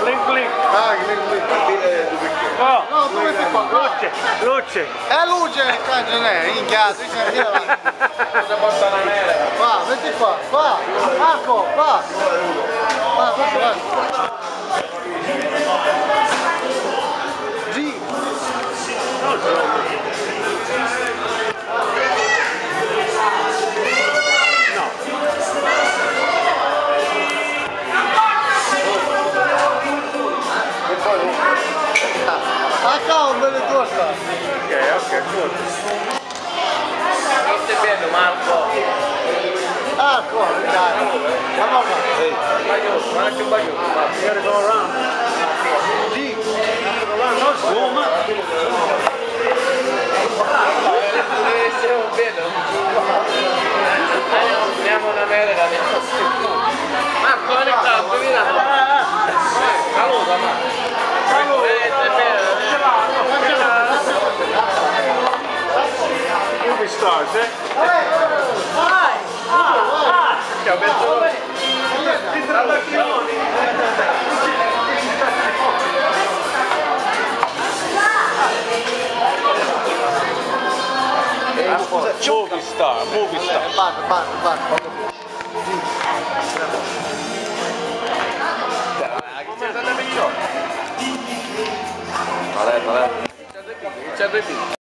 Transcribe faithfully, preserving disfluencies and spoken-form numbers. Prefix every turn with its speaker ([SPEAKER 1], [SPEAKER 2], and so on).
[SPEAKER 1] Blink blink.
[SPEAKER 2] Ah, che link
[SPEAKER 1] Oh,
[SPEAKER 2] no, dove sei qua?
[SPEAKER 1] luce, luce.
[SPEAKER 2] È luce, cazzo ne è, inchiato, ci andiamo.
[SPEAKER 3] Cosa porta una mela?
[SPEAKER 2] Qua, metti qua, qua, Marco, qua. Qua, questo, guarda. G. Acá un bel costa.
[SPEAKER 1] Ok, ok, good.
[SPEAKER 3] Non stai bene Marco?
[SPEAKER 2] Ah, qua, dai. Andiamo qua.
[SPEAKER 3] Bagliotto, guarda che bagliotto.
[SPEAKER 1] You gotta go around.
[SPEAKER 2] G.
[SPEAKER 1] Go around, no zoom.
[SPEAKER 3] Deve essere un bello. Andiamo una mela, andiamo. Marco, vieni qua, vieni là. Saluta, Marco.
[SPEAKER 1] Movie stars, eh?
[SPEAKER 2] Vai! Vai!
[SPEAKER 1] Che ho detto introduzioni. Movie star, movie star.
[SPEAKER 2] Basta, basta, basta.
[SPEAKER 3] Vale, vale. C'è due pizze.